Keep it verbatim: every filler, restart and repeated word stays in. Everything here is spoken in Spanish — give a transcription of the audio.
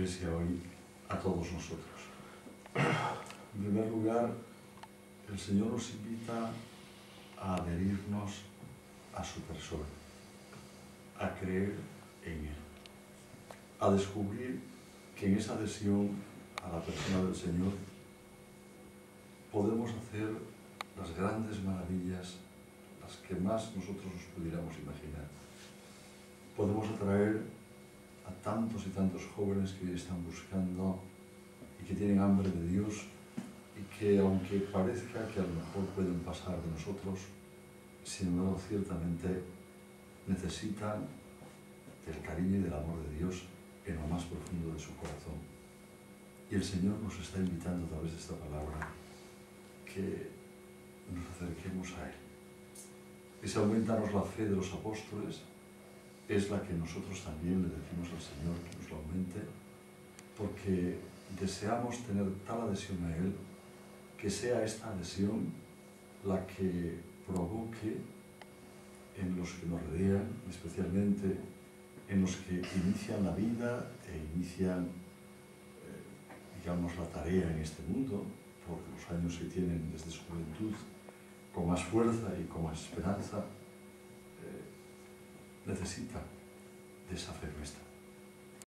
Iglesia hoy a todos nosotros. En primer lugar, el Señor nos invita a adherirnos a su persona, a creer en Él, a descubrir que en esa adhesión a la persona del Señor podemos hacer las grandes maravillas, las que más nosotros nos pudiéramos imaginar. Podemos atraer a tantos y tantos jóvenes que están buscando y que tienen hambre de Dios y que, aunque parezca que a lo mejor pueden pasar de nosotros, sin embargo, ciertamente necesitan del cariño y del amor de Dios en lo más profundo de su corazón. Y el Señor nos está invitando a través de esta palabra que nos acerquemos a Él. Ese aumentarnos la fe de los apóstoles es la que nosotros también le decimos al Señor que nos la aumente, porque deseamos tener tal adhesión a Él, que sea esta adhesión la que provoque en los que nos rodean, especialmente en los que inician la vida e inician, eh, digamos, la tarea en este mundo, por los años que tienen desde su juventud, con más fuerza y con más esperanza, eh, necesita de esa fe nuestra.